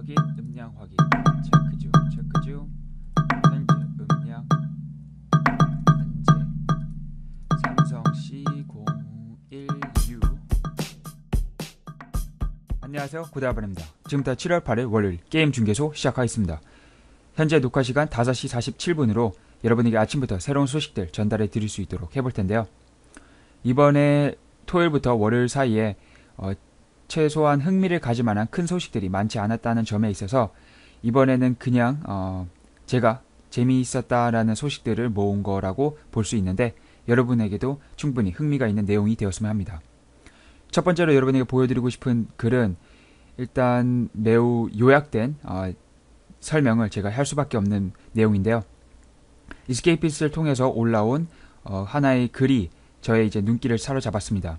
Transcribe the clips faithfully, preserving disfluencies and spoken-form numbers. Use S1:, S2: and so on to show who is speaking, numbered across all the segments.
S1: 확인, 음량 확인, 체크 중, 체크 중. 현재 음량 현재 삼성 씨 공일유. 안녕하세요, 고대아바입니다. 지금부터 칠월 팔일 월요일 게임 중계소 시작하겠습니다. 현재 녹화 시간 다섯 시 사십칠 분으로 여러분에게 아침부터 새로운 소식들 전달해 드릴 수 있도록 해볼 텐데요. 이번에 토요일부터 월요일 사이에 어, 최소한 흥미를 가질 만한 큰 소식들이 많지 않았다는 점에 있어서 이번에는 그냥 어, 제가 재미있었다라는 소식들을 모은 거라고 볼 수 있는데 여러분에게도 충분히 흥미가 있는 내용이 되었으면 합니다. 첫 번째로 여러분에게 보여드리고 싶은 글은 일단 매우 요약된 어, 설명을 제가 할 수밖에 없는 내용인데요. 이스케이피스트를 통해서 올라온 어, 하나의 글이 저의 이제 눈길을 사로잡았습니다.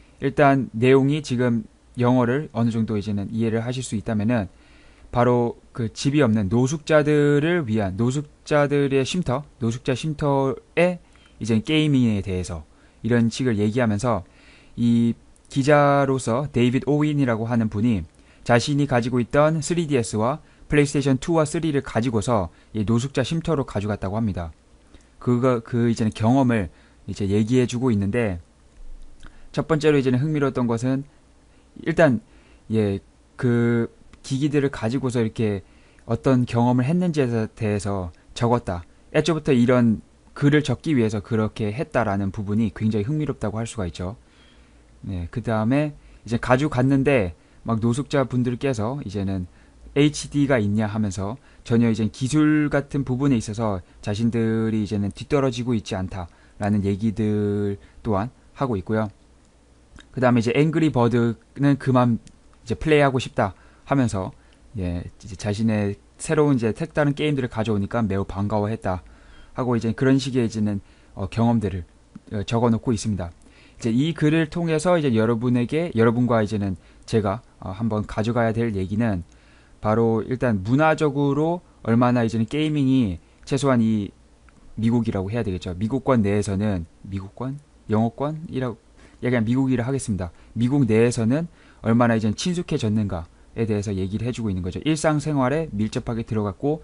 S1: 일단 내용이 지금 영어를 어느 정도 이제는 이해를 하실 수 있다면은 바로 그 집이 없는 노숙자들을 위한 노숙자들의 쉼터, 노숙자 쉼터의 이제 게이밍에 대해서 이런 식을 얘기하면서 이 기자로서 데이빗 오윈이라고 하는 분이 자신이 가지고 있던 쓰리디에스와 플레이스테이션 투와 쓰리를 가지고서 이 노숙자 쉼터로 가져갔다고 합니다. 그거 그 이제는 경험을 이제 얘기해주고 있는데 첫 번째로 이제는 흥미로웠던 것은 일단 예 그 기기들을 가지고서 이렇게 어떤 경험을 했는지에 대해서 적었다. 애초부터 이런 글을 적기 위해서 그렇게 했다라는 부분이 굉장히 흥미롭다고 할 수가 있죠. 네, 그 다음에 이제 가져갔는데 막 노숙자 분들께서 이제는 에이치디가 있냐 하면서 전혀 이제 기술 같은 부분에 있어서 자신들이 이제는 뒤떨어지고 있지 않다라는 얘기들 또한 하고 있고요. 그 다음에 이제 앵그리 버드는 그만 이제 플레이하고 싶다 하면서 예 이제 자신의 새로운 이제 색다른 게임들을 가져오니까 매우 반가워했다 하고 이제 그런 식의 이제는 어, 경험들을 어, 적어놓고 있습니다. 이제 이 글을 통해서 이제 여러분에게 여러분과 이제는 제가 어, 한번 가져가야 될 얘기는 바로 일단 문화적으로 얼마나 이제는 게이밍이 최소한 이 미국이라고 해야 되겠죠. 미국권 내에서는 미국권 영어권이라고 그냥 미국이라 하겠습니다. 미국 내에서는 얼마나 이제 친숙해졌는가에 대해서 얘기를 해주고 있는 거죠. 일상생활에 밀접하게 들어갔고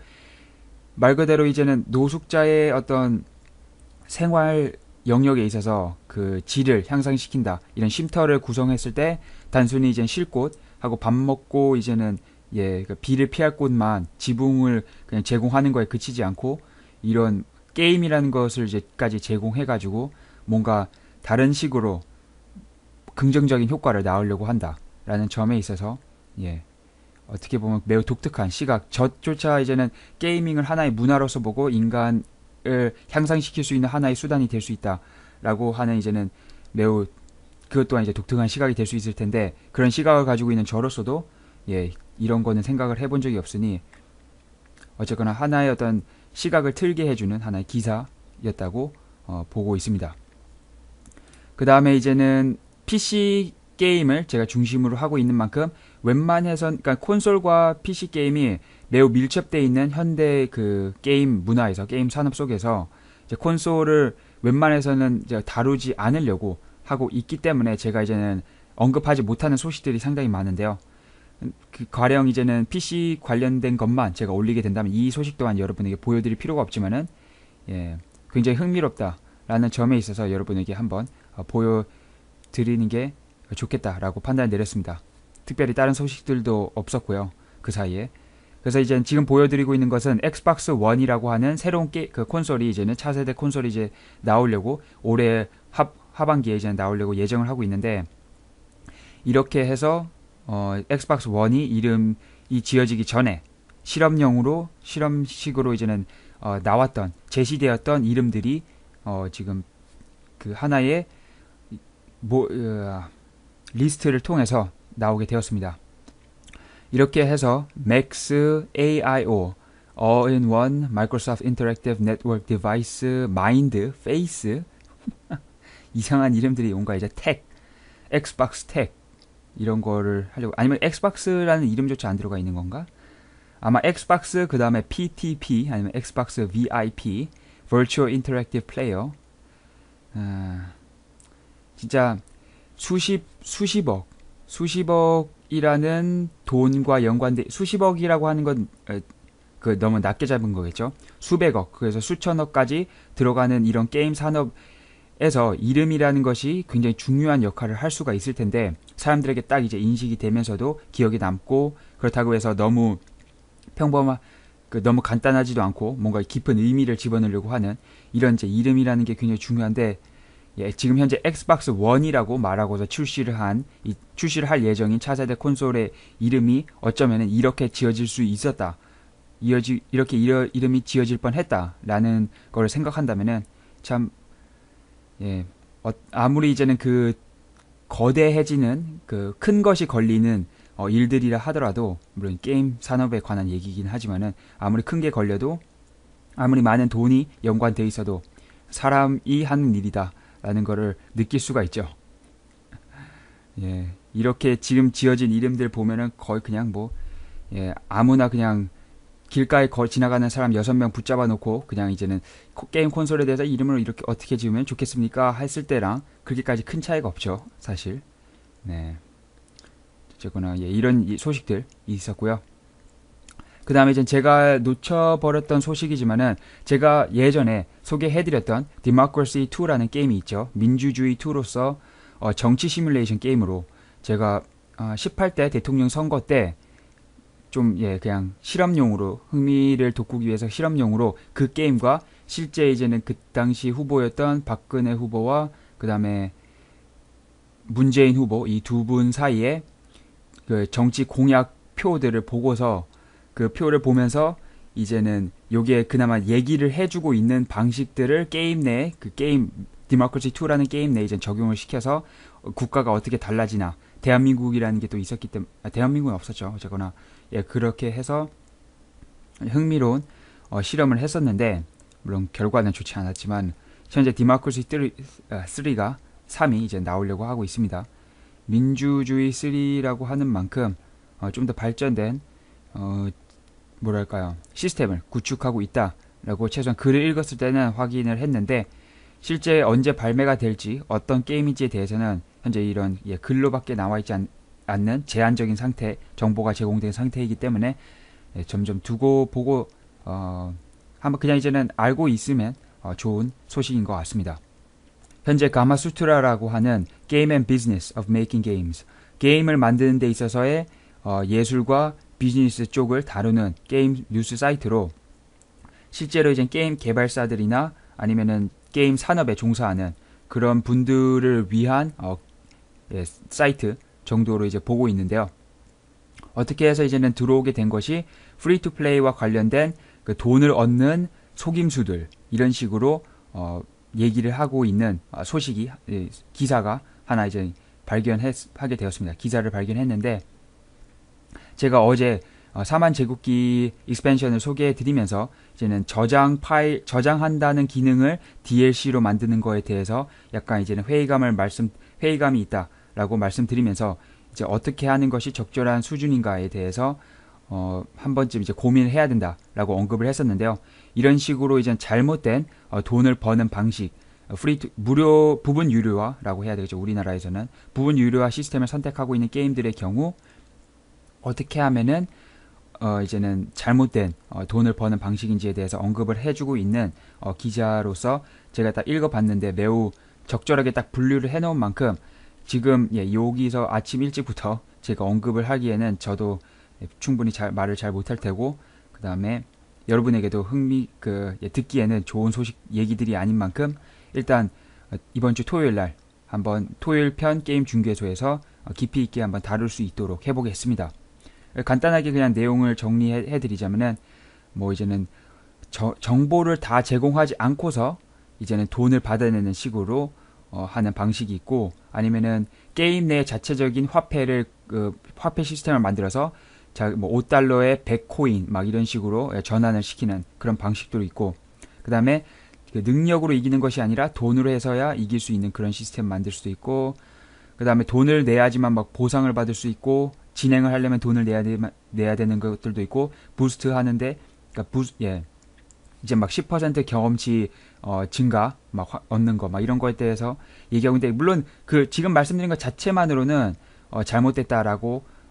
S1: 말 그대로 이제는 노숙자의 어떤 생활 영역에 있어서 그 질을 향상시킨다. 이런 쉼터를 구성했을 때 단순히 이제 쉴 곳 하고 밥 먹고 이제는 예, 그 비를 피할 곳만 지붕을 그냥 제공하는 거에 그치지 않고 이런 게임이라는 것을 이제까지 제공해가지고 뭔가 다른 식으로 긍정적인 효과를 낳으려고 한다라는 점에 있어서 예, 어떻게 보면 매우 독특한 시각. 저조차 이제는 게이밍을 하나의 문화로서 보고 인간을 향상시킬 수 있는 하나의 수단이 될 수 있다라고 하는 이제는 매우 그것 또한 이제 독특한 시각이 될 수 있을 텐데 그런 시각을 가지고 있는 저로서도 예, 이런 거는 생각을 해본 적이 없으니 어쨌거나 하나의 어떤 시각을 틀게 해주는 하나의 기사였다고 어, 보고 있습니다. 그 다음에 이제는 피씨 게임을 제가 중심으로 하고 있는 만큼 웬만해선 그러니까 콘솔과 피씨 게임이 매우 밀접되어 있는 현대 그 게임 문화에서 게임 산업 속에서 이제 콘솔을 웬만해서는 이제 다루지 않으려고 하고 있기 때문에 제가 이제는 언급하지 못하는 소식들이 상당히 많은데요. 그 가령 이제는 피씨 관련된 것만 제가 올리게 된다면 이 소식 또한 여러분에게 보여드릴 필요가 없지만은 예, 굉장히 흥미롭다라는 점에 있어서 여러분에게 한번 어, 보여드리는 게 좋겠다라고 판단을 내렸습니다. 특별히 다른 소식들도 없었고요. 그 사이에. 그래서 이제 지금 보여드리고 있는 것은 엑스박스 원이라고 하는 새로운 게, 그 콘솔이 이제는 차세대 콘솔이 이제 나오려고 올해 하, 하반기에 이제 나오려고 예정을 하고 있는데 이렇게 해서 어, 엑스박스 원이 이름이 지어지기 전에 실험용으로 실험식으로 이제는 어, 나왔던 제시되었던 이름들이 어, 지금 그 하나의 뭐, 어, 리스트를 통해서 나오게 되었습니다. 이렇게 해서 맥스, 에이아이오, All-in-One, Microsoft Interactive Network Device, Mind, Face 이상한 이름들이 뭔가 이제 텍, 엑스박스 텍 이런 거를 하려고 아니면 엑스박스라는 이름조차 안 들어가 있는 건가? 아마 엑스박스 그 다음에 피티피 아니면 엑스박스 브이아이피 Virtual Interactive Player 아, 진짜 수십 수십억 수십억 수십억이라는 돈과 연관돼 수십억이라고 하는 건 그 너무 낮게 잡은 거겠죠. 수백억, 그래서 수천억까지 들어가는 이런 게임 산업에서 이름이라는 것이 굉장히 중요한 역할을 할 수가 있을 텐데 사람들에게 딱 이제 인식이 되면서도 기억에 남고 그렇다고 해서 너무 평범한 그 너무 간단하지도 않고 뭔가 깊은 의미를 집어넣으려고 하는 이런 이제 이름이라는 게 굉장히 중요한데 예, 지금 현재 엑스박스 원이라고 말하고서 출시를 한 이, 출시를 할 예정인 차세대 콘솔의 이름이 어쩌면은 이렇게 지어질 수 있었다. 이어지, 이렇게 이러, 이름이 지어질 뻔했다라는 걸 생각한다면은 참 예, 어, 아무리 이제는 그 거대해지는 그 큰 것이 걸리는 어, 일들이라 하더라도 물론 게임 산업에 관한 얘기이긴 하지만은 아무리 큰 게 걸려도 아무리 많은 돈이 연관돼 있어도 사람이 하는 일이다라는 거를 느낄 수가 있죠. 예, 이렇게 지금 지어진 이름들 보면은 거의 그냥 뭐 예, 아무나 그냥 길가에 거, 지나가는 사람 여섯 명 붙잡아 놓고 그냥 이제는 게임 콘솔에 대해서 이름을 이렇게 어떻게 지으면 좋겠습니까? 했을 때랑 그렇게까지 큰 차이가 없죠. 사실. 네. 어쨌거나 예, 이런 소식들이 있었고요. 그 다음에 이제 제가 놓쳐버렸던 소식이지만은 제가 예전에 소개해드렸던 Democracy 이라는 게임이 있죠. 민주주의 이로서 어, 정치 시뮬레이션 게임으로 제가 어, 십팔 대 대통령 선거 때 좀, 예, 그냥 실험용으로, 흥미를 돋구기 위해서 실험용으로 그 게임과 실제 이제는 그 당시 후보였던 박근혜 후보와 그 다음에 문재인 후보, 이 두 분 사이에 그 정치 공약 표들을 보고서 그 표를 보면서 이제는 요게 그나마 얘기를 해주고 있는 방식들을 게임 내, 그 게임, 디모크라시 이라는 게임 내에 이제 적용을 시켜서 국가가 어떻게 달라지나, 대한민국이라는 게 또 있었기 때문에, 아, 대한민국은 없었죠. 어쨌거나. 예, 그렇게 해서 흥미로운 어, 실험을 했었는데 물론 결과는 좋지 않았지만 현재 디모크라시 삼가 삼이 이제 나오려고 하고 있습니다. 민주주의 삼이라고 하는 만큼 어, 좀 더 발전된 어, 뭐랄까요 시스템을 구축하고 있다라고 최소한 글을 읽었을 때는 확인을 했는데 실제 언제 발매가 될지 어떤 게임인지에 대해서는 현재 이런 예, 글로밖에 나와 있지 않, 않는 제한적인 상태 정보가 제공된 상태이기 때문에 예, 점점 두고 보고 어, 한번 그냥 이제는 알고 있으면 어, 좋은 소식인 것 같습니다. 현재 가마수트라라고 하는 Game and Business of Making Games 게임을 만드는 데 있어서의 어, 예술과 비즈니스 쪽을 다루는 게임 뉴스 사이트로 실제로 이제 게임 개발사들이나 아니면은 게임 산업에 종사하는 그런 분들을 위한 어, 예, 사이트 정도로 이제 보고 있는데요. 어떻게 해서 이제는 들어오게 된 것이 프리 투 플레이와 관련된 그 돈을 얻는 속임수들 이런 식으로 어, 얘기를 하고 있는 소식이 예, 기사가 하나 이제 발견하게 되었습니다. 기사를 발견했는데 제가 어제 사만 제국기 익스펜션을 소개해드리면서 이제는 저장 파일 저장한다는 기능을 디엘씨로 만드는 거에 대해서 약간 이제는 회의감을 말씀 회의감이 있다라고 말씀드리면서 이제 어떻게 하는 것이 적절한 수준인가에 대해서 어, 한 번쯤 이제 고민을 해야 된다라고 언급을 했었는데요. 이런 식으로 이제 잘못된 어, 돈을 버는 방식, 프리 투, 무료 부분 유료화라고 해야 되겠죠. 우리나라에서는 부분 유료화 시스템을 선택하고 있는 게임들의 경우 어떻게 하면은 어, 이제는 잘못된 어, 돈을 버는 방식인지에 대해서 언급을 해주고 있는 어, 기자로서 제가 딱 읽어봤는데 매우 적절하게 딱 분류를 해놓은 만큼 지금 예, 여기서 아침 일찍부터 제가 언급을 하기에는 저도 충분히 잘, 말을 잘 못할 테고 그 다음에 여러분에게도 흥미 그 예, 듣기에는 좋은 소식 얘기들이 아닌 만큼 일단 어, 이번 주 토요일 날 한번 토요일 편 게임 중개소에서 어, 깊이 있게 한번 다룰 수 있도록 해보겠습니다. 간단하게 그냥 내용을 정리해 드리자면은 뭐 이제는 저, 정보를 다 제공하지 않고서 이제는 돈을 받아내는 식으로 어, 하는 방식이 있고 아니면은 게임 내 자체적인 화폐를 그 화폐 시스템을 만들어서 자, 뭐 오 달러에 백 코인 막 이런 식으로 전환을 시키는 그런 방식도 있고 그 다음에 그 능력으로 이기는 것이 아니라 돈으로 해서야 이길 수 있는 그런 시스템 만들 수도 있고 그 다음에 돈을 내야지만 막 보상을 받을 수 있고 진행을 하려면 돈을 내야, 되, 내야 되는 것들도 있고 부스트 하는데 그러니까 부스, 예. 이제 막 십 퍼센트 경험치 어, 증가 막 화, 얻는 거 막 이런 거에 대해서 얘기하고 있는데 물론 그 지금 말씀드린 것 자체만으로는 어, 잘못됐다라고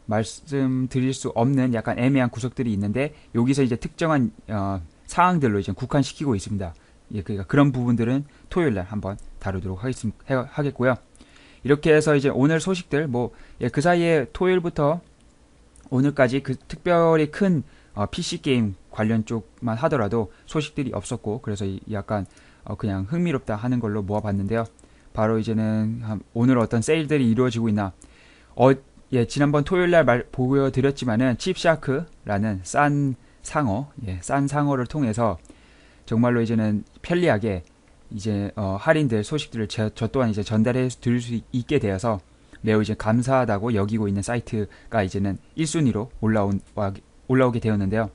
S1: 말씀드릴 수 없는 약간 애매한 구석들이 있는데 여기서 이제 특정한 어, 사항들로 이제 국한시키고 있습니다. 예, 그러니까 그런 부분들은 토요일 날 한번 다루도록 하겠, 하겠고요. 이렇게 해서 이제 오늘 소식들 뭐 그 예, 사이에 토요일부터 오늘까지 그 특별히 큰 어, 피씨 게임 관련 쪽만 하더라도 소식들이 없었고 그래서 약간 어, 그냥 흥미롭다 하는 걸로 모아봤는데요. 바로 이제는 오늘 어떤 세일들이 이루어지고 있나. 어, 예, 지난번 토요일 날 말, 보여드렸지만은 칩샤크라는 싼 상어, 예, 싼 상어를 통해서 정말로 이제는 편리하게 이제 어, 할인들 소식들을 저, 저 또한 이제 전달해 드릴 수 있게 되어서 매우 이제 감사하다고 여기고 있는 사이트가 이제는 일 순위로 올라온 올라오게 되었는데요.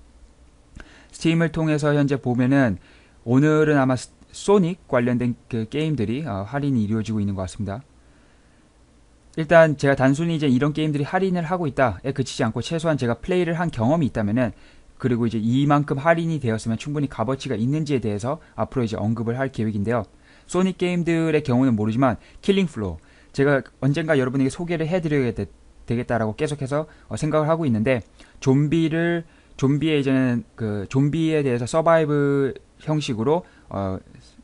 S1: 스팀을 통해서 현재 보면은 오늘은 아마 소닉 관련된 그 게임들이 어, 할인이 이루어지고 있는 것 같습니다. 일단 제가 단순히 이제 이런 게임들이 할인을 하고 있다에 그치지 않고 최소한 제가 플레이를 한 경험이 있다면은 그리고 이제 이만큼 할인이 되었으면 충분히 값어치가 있는지에 대해서 앞으로 이제 언급을 할 계획인데요. 소닉 게임들의 경우는 모르지만 킬링 플로어 제가 언젠가 여러분에게 소개를 해드려야 되, 되겠다라고 계속해서 어, 생각을 하고 있는데 좀비를 좀비의 이제는 그 좀비에 대해서 서바이브 형식으로 어,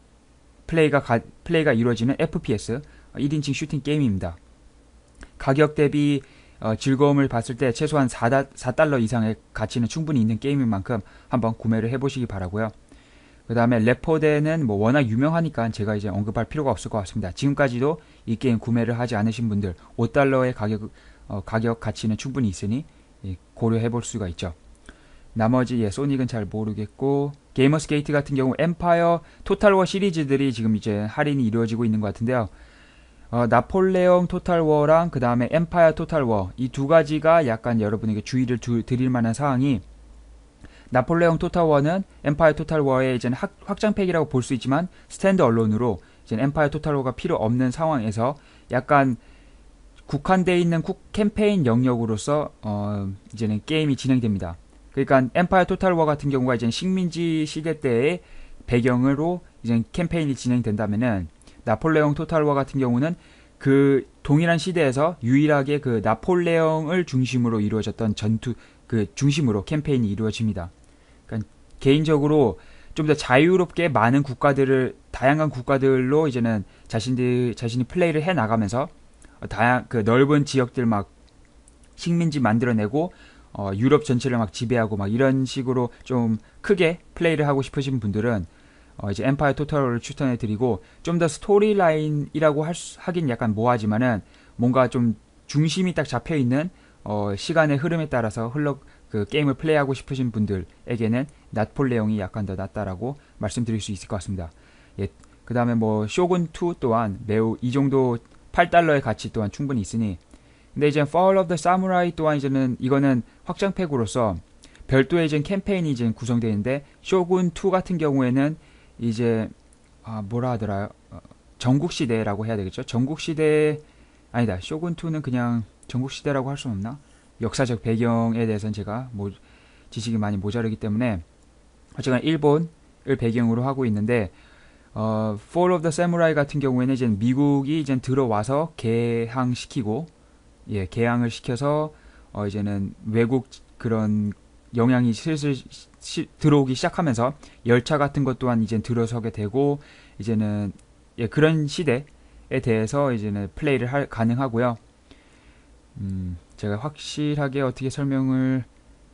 S1: 플레이가 가, 플레이가 이루어지는 에프피에스 일 인칭 슈팅 게임입니다. 가격 대비 어, 즐거움을 봤을 때 최소한 사 달러 이상의 가치는 충분히 있는 게임인 만큼 한번 구매를 해보시기 바라고요. 그 다음에 레포대는 뭐 워낙 유명하니까 제가 이제 언급할 필요가 없을 것 같습니다. 지금까지도 이 게임 구매를 하지 않으신 분들 오 달러의 가격, 어, 가격 가치는 충분히 있으니 예, 고려해 볼 수가 있죠. 나머지 예, 소닉은 잘 모르겠고 게이머스 게이트 같은 경우 엠파이어 토탈워 시리즈들이 지금 이제 할인이 이루어지고 있는 것 같은데요. 어, 나폴레옹 토탈워랑 그 다음에 엠파이어 토탈워 이 두 가지가 약간 여러분에게 주의를 두, 드릴 만한 사항이 나폴레옹 토탈워는 엠파이어 토탈워의 이제 확장팩이라고 볼 수 있지만 스탠드 얼론으로 이제 엠파이어 토탈워가 필요 없는 상황에서 약간 국한되어 있는 쿡 캠페인 영역으로서 어, 이제는 게임이 진행됩니다. 그러니까 엠파이어 토탈워 같은 경우가 이제 식민지 시대 때의 배경으로 이제 캠페인이 진행된다면은 나폴레옹 토탈워 같은 경우는 그 동일한 시대에서 유일하게 그 나폴레옹을 중심으로 이루어졌던 전투 그 중심으로 캠페인이 이루어집니다. 그러니까 개인적으로 좀 더 자유롭게 많은 국가들을 다양한 국가들로 이제는 자신들 자신이 플레이를 해 나가면서 다양 그 넓은 지역들 막 식민지 만들어내고 어, 유럽 전체를 막 지배하고 막 이런 식으로 좀 크게 플레이를 하고 싶으신 분들은 어, 이제 엠파이어 토탈워를 추천해 드리고 좀 더 스토리라인이라고 할 수, 하긴 약간 뭐하지만은 뭔가 좀 중심이 딱 잡혀 있는 어, 시간의 흐름에 따라서 흘러 그 게임을 플레이하고 싶으신 분들에게는 나폴레옹이 약간 더 낫다라고 말씀드릴 수 있을 것 같습니다. 예, 그 다음에 뭐 쇼군 투 또한 매우 이 정도 팔 달러의 가치 또한 충분히 있으니 근데 이제 Fall of the Samurai 또한 이제는 이거는 확장팩으로서 별도의 이제 캠페인이 이제 구성되어 있는데 쇼군 투 같은 경우에는 이제 아 뭐라 하더라 어, 전국시대라고 해야 되겠죠. 전국시대 아니다 쇼군 투는 그냥 전국시대라고 할 수는 없나? 역사적 배경에 대해서는 제가 뭐 지식이 많이 모자르기 때문에 어쨌거나 일본을 배경으로 하고 있는데 어, Fall of the Samurai 같은 경우에는 이제 미국이 이제 들어와서 개항시키고 예 개항을 시켜서 어, 이제는 외국 그런 영향이 슬슬 시, 들어오기 시작하면서 열차 같은 것 또한 이제 들어서게 되고 이제는 예, 그런 시대에 대해서 이제는 플레이를 할, 가능하고요. 음, 제가 확실하게 어떻게 설명을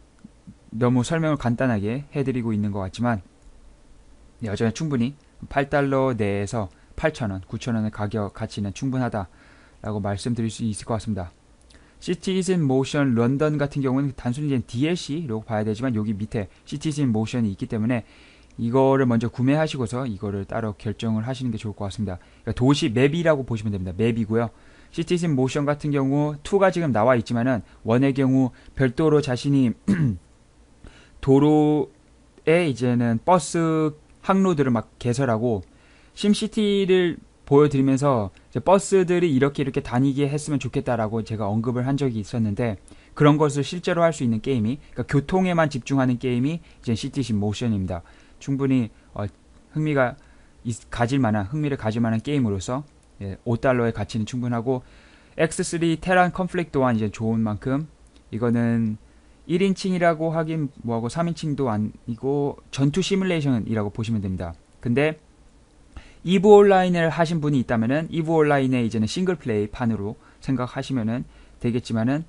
S1: 너무 설명을 간단하게 해드리고 있는 것 같지만 예, 어쩌면 충분히 팔 달러 내에서 팔천 원, 구천 원의 가격 가치는 충분하다라고 말씀드릴 수 있을 것 같습니다. Cities in Motion 런던 같은 경우는 단순히 디엘씨로 봐야 되지만 여기 밑에 Cities in Motion이 있기 때문에 이거를 먼저 구매하시고서 이거를 따로 결정을 하시는 게 좋을 것 같습니다. 그러니까 도시 맵이라고 보시면 됩니다. 맵이고요. Cities in Motion 같은 경우 이가 지금 나와 있지만은 일의 경우 별도로 자신이 도로에 이제는 버스 항로들을 막 개설하고 심시티를 보여드리면서 버스들이 이렇게 이렇게 다니게 했으면 좋겠다라고 제가 언급을 한 적이 있었는데 그런 것을 실제로 할 수 있는 게임이 그러니까 교통에만 집중하는 게임이 이제 시티신 모션입니다. 충분히 어, 흥미가 있, 가질 만한 흥미를 가질 만한 게임으로서 예, 오 달러의 가치는 충분하고 엑스 쓰리 테란 컨플릭 또한 이제 좋은 만큼 이거는 일 인칭이라고 하긴 뭐하고 삼 인칭도 아니고 전투 시뮬레이션이라고 보시면 됩니다. 근데 이브 온라인을 하신 분이 있다면은 이브 온라인의 이제는 싱글 플레이 판으로 생각하시면은 되겠지만은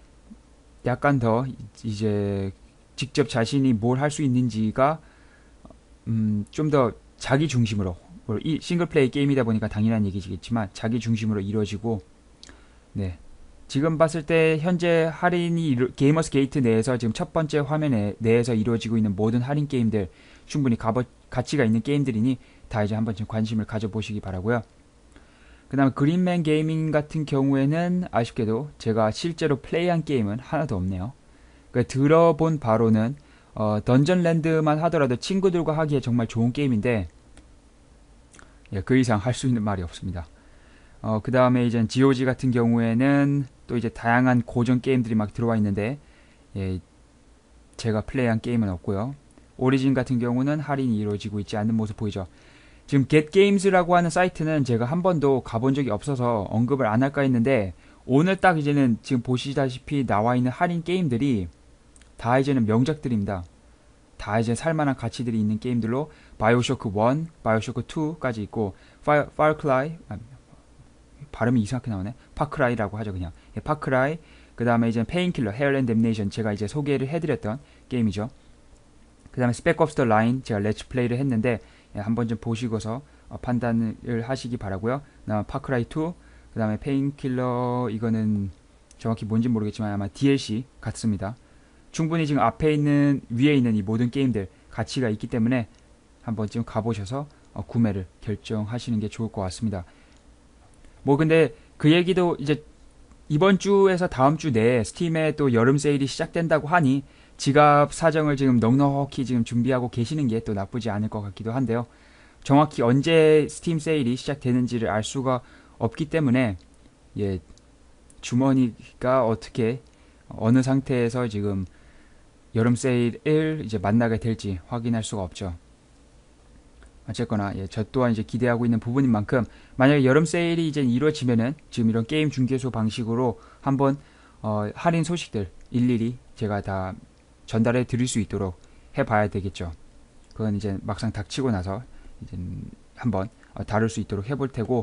S1: 약간 더 이제 직접 자신이 뭘 할 수 있는지가 음 좀 더 자기 중심으로, 이 싱글 플레이 게임이다 보니까 당연한 얘기지겠지만 자기 중심으로 이루어지고, 네, 지금 봤을 때 현재 할인이 이루, 게이머스 게이트 내에서 지금 첫 번째 화면에 내에서 이루어지고 있는 모든 할인 게임들 충분히 값어, 가치가 있는 게임들이니 다 이제 한번 좀 관심을 가져보시기 바라고요. 그 다음에 그린맨 게이밍 같은 경우에는 아쉽게도 제가 실제로 플레이한 게임은 하나도 없네요. 그러니까 들어본 바로는 어, 던전랜드만 하더라도 친구들과 하기에 정말 좋은 게임인데, 예, 그 이상 할 수 있는 말이 없습니다. 어, 그 다음에 이제 지오지 같은 경우에는 또 이제 다양한 고전 게임들이 막 들어와 있는데, 예, 제가 플레이한 게임은 없고요. 오리진 같은 경우는 할인이 이루어지고 있지 않는 모습 보이죠. 지금 겟게임즈라고 하는 사이트는 제가 한 번도 가본 적이 없어서 언급을 안 할까 했는데, 오늘 딱 이제는 지금 보시다시피 나와 있는 할인 게임들이 다 이제는 명작들입니다. 다 이제 살만한 가치들이 있는 게임들로 바이오쇼크 일, 바이오쇼크 이까지 있고, 파, 파크라이, 아, 발음이 이상하게 나오네. 파크라이라고 하죠, 그냥. 예, 파크라이, 그 다음에 이제 페인킬러, 헤어 앤 댐네이션, 제가 이제 소개를 해드렸던 게임이죠. 그 다음에 스펙 옵스 더 라인, 제가 렛츠 플레이를 했는데, 예, 한번 좀 보시고서 어, 판단을 하시기 바라고요. 그 다음에 파크라이 이, 그 다음에 페인킬러, 이거는 정확히 뭔지 모르겠지만 아마 디엘씨 같습니다. 충분히 지금 앞에 있는, 위에 있는 이 모든 게임들 가치가 있기 때문에 한번 좀 가보셔서 어, 구매를 결정하시는 게 좋을 것 같습니다. 뭐 근데 그 얘기도 이제 이번 주에서 다음 주 내에 스팀에 또 여름 세일이 시작된다고 하니 지갑 사정을 지금 넉넉히 지금 준비하고 계시는 게 또 나쁘지 않을 것 같기도 한데요. 정확히 언제 스팀 세일이 시작되는지를 알 수가 없기 때문에, 예, 주머니가 어떻게 어느 상태에서 지금 여름 세일을 이제 만나게 될지 확인할 수가 없죠. 어쨌거나 예, 저 또한 이제 기대하고 있는 부분인 만큼, 만약에 여름 세일이 이제 이루어지면은 지금 이런 게임 중개소 방식으로 한번 어, 할인 소식들 일일이 제가 다 전달해 드릴 수 있도록 해봐야 되겠죠. 그건 이제 막상 닥치고 나서 이제 한번 어, 다룰 수 있도록 해볼 테고,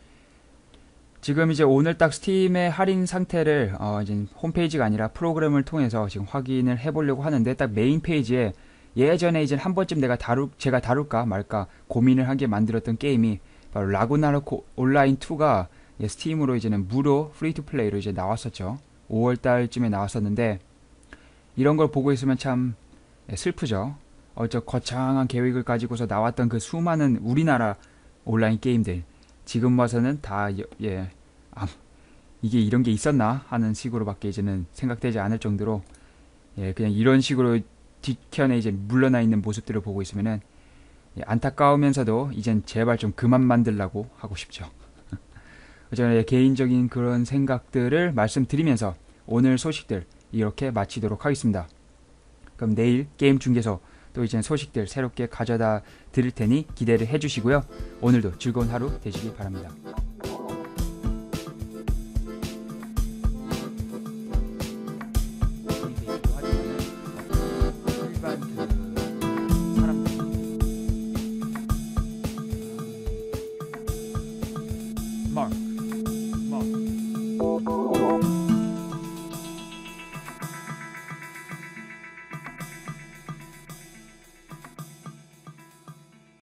S1: 지금 이제 오늘 딱 스팀의 할인 상태를 어, 이제 홈페이지가 아니라 프로그램을 통해서 지금 확인을 해보려고 하는데, 딱 메인 페이지에 예전에 이제 한 번쯤 내가 다루, 제가 다룰까 말까 고민을 하게 만들었던 게임이 바로 라구나로크 온라인 이가 예, 스팀으로 이제는 무료 프리 투 플레이로 이제 나왔었죠. 오월 달쯤에 나왔었는데, 이런 걸 보고 있으면 참 예, 슬프죠. 어, 저 거창한 계획을 가지고서 나왔던 그 수많은 우리나라 온라인 게임들, 지금 와서는 다 예, 아, 이게 이런 게 있었나 하는 식으로밖에 이제는 생각되지 않을 정도로, 예, 그냥 이런 식으로 뒤편에 이제 물러나 있는 모습들을 보고 있으면은 예, 안타까우면서도 이젠 제발 좀 그만 만들라고 하고 싶죠. 저는 개인적인 그런 생각들을 말씀드리면서 오늘 소식들 이렇게 마치도록 하겠습니다. 그럼 내일 게임 중개소 또 이제 소식들 새롭게 가져다 드릴 테니 기대를 해주시고요. 오늘도 즐거운 하루 되시길 바랍니다.